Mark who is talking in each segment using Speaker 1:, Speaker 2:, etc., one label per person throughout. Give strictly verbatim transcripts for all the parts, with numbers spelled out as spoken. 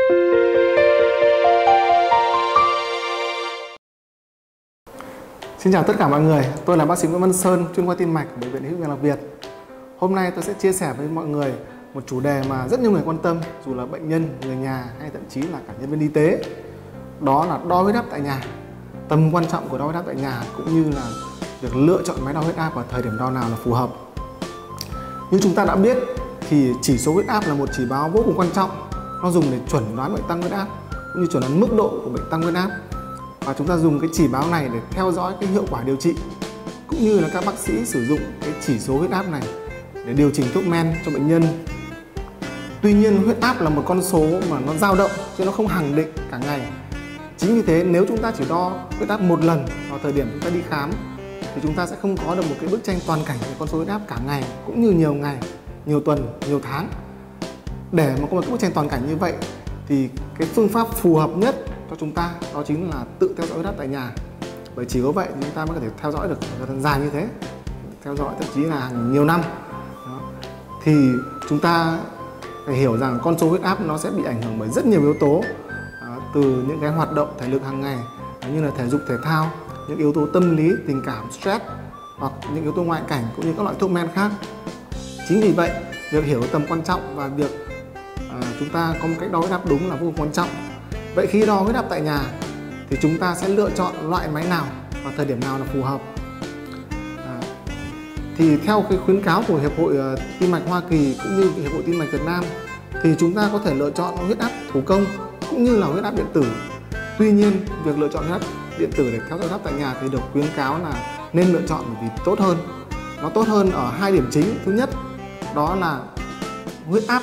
Speaker 1: Xin chào tất cả mọi người, tôi là bác sĩ Nguyễn Văn Sơn, chuyên khoa tim mạch của Bệnh viện Hữu nghị Lạc Việt. Hôm nay tôi sẽ chia sẻ với mọi người một chủ đề mà rất nhiều người quan tâm, dù là bệnh nhân, người nhà hay thậm chí là cả nhân viên y tế. Đó là đo huyết áp tại nhà. Tầm quan trọng của đo huyết áp tại nhà cũng như là việc lựa chọn máy đo huyết áp vào thời điểm đo nào là phù hợp. Như chúng ta đã biết thì chỉ số huyết áp là một chỉ báo vô cùng quan trọng. Nó dùng để chuẩn đoán bệnh tăng huyết áp cũng như chuẩn đoán mức độ của bệnh tăng huyết áp. Và chúng ta dùng cái chỉ báo này để theo dõi cái hiệu quả điều trị, cũng như là các bác sĩ sử dụng cái chỉ số huyết áp này để điều chỉnh thuốc men cho bệnh nhân. Tuy nhiên huyết áp là một con số mà nó dao động chứ nó không hằng định cả ngày. Chính vì thế nếu chúng ta chỉ đo huyết áp một lần vào thời điểm chúng ta đi khám thì chúng ta sẽ không có được một cái bức tranh toàn cảnh về con số huyết áp cả ngày, cũng như nhiều ngày, nhiều tuần, nhiều tháng. Để mà có một cái bức tranh toàn cảnh như vậy thì cái phương pháp phù hợp nhất cho chúng ta đó chính là tự theo dõi huyết áp tại nhà. Bởi chỉ có vậy thì chúng ta mới có thể theo dõi được thời gian dài như thế, theo dõi thậm chí là nhiều năm. Đó. Thì chúng ta phải hiểu rằng con số huyết áp nó sẽ bị ảnh hưởng bởi rất nhiều yếu tố, à, từ những cái hoạt động thể lực hàng ngày như là thể dục thể thao, những yếu tố tâm lý, tình cảm, stress, hoặc những yếu tố ngoại cảnh cũng như các loại thuốc men khác. Chính vì vậy việc hiểu tầm quan trọng và việc à, chúng ta có một cách đo huyết áp đúng là vô cùng quan trọng. Vậy khi đo huyết áp tại nhà thì chúng ta sẽ lựa chọn loại máy nào và thời điểm nào là phù hợp. À, thì theo cái khuyến cáo của Hiệp hội uh, Tim mạch Hoa Kỳ cũng như Hiệp hội Tim mạch Việt Nam thì chúng ta có thể lựa chọn huyết áp thủ công cũng như là huyết áp điện tử. Tuy nhiên việc lựa chọn huyết áp điện tử để theo dõi huyết áp tại nhà thì được khuyến cáo là nên lựa chọn vì tốt hơn. Nó tốt hơn ở hai điểm chính. Thứ nhất đó là huyết áp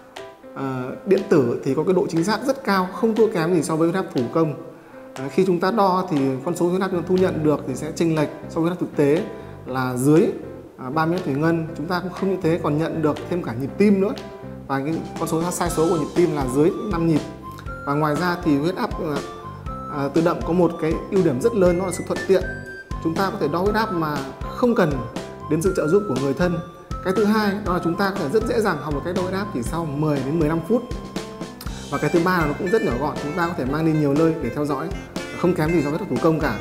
Speaker 1: Uh, điện tử thì có cái độ chính xác rất cao, không thua kém gì so với huyết áp thủ công. Uh, khi chúng ta đo thì con số huyết áp chúng ta thu nhận được thì sẽ chênh lệch so với huyết áp thực tế là dưới uh, ba mươi mét thủy ngân. Chúng ta cũng không như thế còn nhận được thêm cả nhịp tim nữa, và cái con số sai số của nhịp tim là dưới năm nhịp. Và ngoài ra thì huyết áp uh, uh, tự động có một cái ưu điểm rất lớn, đó là sự thuận tiện. Chúng ta có thể đo huyết áp mà không cần đến sự trợ giúp của người thân. Cái thứ hai đó là chúng ta có thể rất dễ dàng học được cách đo huyết áp chỉ sau mười đến mười lăm phút. Và cái thứ ba là nó cũng rất nhỏ gọn, chúng ta có thể mang đi nhiều nơi để theo dõi, không kém gì so với huyết áp thủ công cả.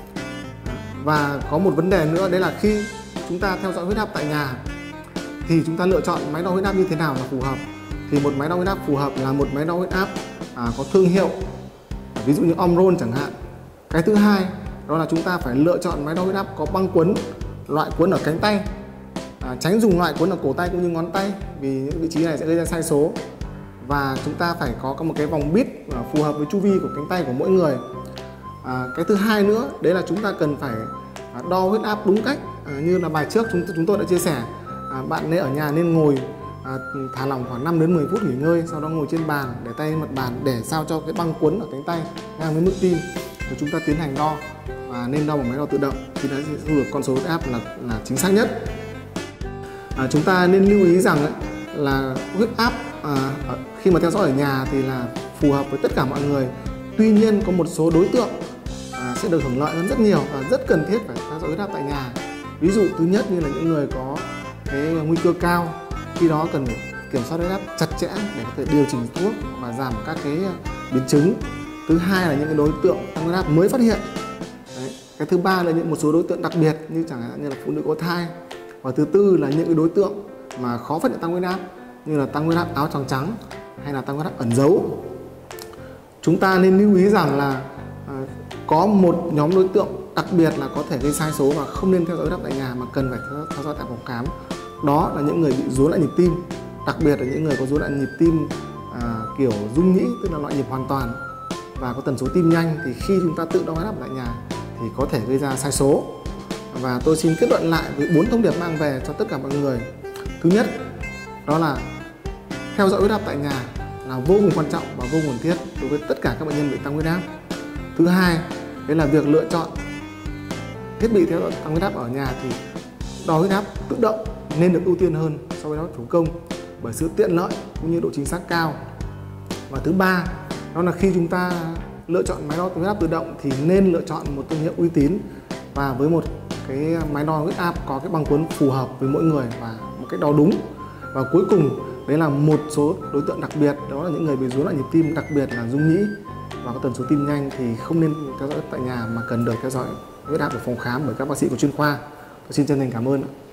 Speaker 1: Và có một vấn đề nữa, đấy là khi chúng ta theo dõi huyết áp tại nhà thì chúng ta lựa chọn máy đo huyết áp như thế nào là phù hợp. Thì một máy đo huyết áp phù hợp là một máy đo huyết áp à, có thương hiệu, ví dụ như Omron chẳng hạn. Cái thứ hai đó là chúng ta phải lựa chọn máy đo huyết áp có băng quấn, loại quấn ở cánh tay. À, tránh dùng loại quấn ở cổ tay cũng như ngón tay, vì những vị trí này sẽ gây ra sai số. Và chúng ta phải có một cái vòng bít phù hợp với chu vi của cánh tay của mỗi người. À, cái thứ hai nữa đấy là chúng ta cần phải đo huyết áp đúng cách. À, như là bài trước chúng chúng tôi đã chia sẻ, à, bạn nên ở nhà nên ngồi à, thả lỏng khoảng năm đến mười phút nghỉ ngơi, sau đó ngồi trên bàn để tay lên mặt bàn để sao cho cái băng quấn ở cánh tay ngang với mức tim. Rồi chúng ta tiến hành đo và nên đo bằng máy đo tự động thì đã thu được con số huyết áp là là chính xác nhất. À, chúng ta nên lưu ý rằng ấy, là huyết áp à, khi mà theo dõi ở nhà thì là phù hợp với tất cả mọi người. Tuy nhiên có một số đối tượng à, sẽ được hưởng lợi hơn rất nhiều và rất cần thiết phải theo dõi huyết áp tại nhà. Ví dụ thứ nhất như là những người có cái nguy cơ cao, khi đó cần phải kiểm soát huyết áp chặt chẽ để có thể điều chỉnh thuốc và giảm các cái biến chứng. Thứ hai là những cái đối tượng tăng huyết áp mới phát hiện. Đấy. Cái thứ ba là những một số đối tượng đặc biệt như chẳng hạn như là phụ nữ có thai. Và thứ tư là những cái đối tượng mà khó phát hiện tăng huyết áp như là tăng huyết áp áo choàng trắng hay là tăng huyết áp ẩn giấu. Chúng ta nên lưu ý rằng là à, có một nhóm đối tượng đặc biệt là có thể gây sai số và không nên theo dõi huyết áp tại nhà mà cần phải theo dõi tại phòng khám. Đó là những người bị rối loạn nhịp tim, đặc biệt là những người có rối loạn nhịp tim à, kiểu rung nhĩ, tức là loại nhịp hoàn toàn và có tần số tim nhanh, thì khi chúng ta tự đo huyết áp tại nhà thì có thể gây ra sai số. Và tôi xin kết luận lại với bốn thông điệp mang về cho tất cả mọi người. Thứ nhất đó là theo dõi huyết áp tại nhà là vô cùng quan trọng và vô cùng cần thiết đối với tất cả các bệnh nhân bị tăng huyết áp. Thứ hai đấy là việc lựa chọn thiết bị theo dõi tăng huyết áp ở nhà thì đo huyết áp tự động nên được ưu tiên hơn so với đo thủ công bởi sự tiện lợi cũng như độ chính xác cao. Và thứ ba đó là khi chúng ta lựa chọn máy đo huyết áp tự động thì nên lựa chọn một thương hiệu uy tín và với một cái máy đo huyết áp có cái băng quấn phù hợp với mỗi người và một cách đo đúng. Và cuối cùng Đấy là một số đối tượng đặc biệt, đó là những người bị rối loạn nhịp tim, đặc biệt là rung nhĩ và có tần số tim nhanh thì không nên theo dõi tại nhà mà cần được theo dõi huyết áp ở phòng khám bởi các bác sĩ của chuyên khoa. Tôi xin chân thành cảm ơn.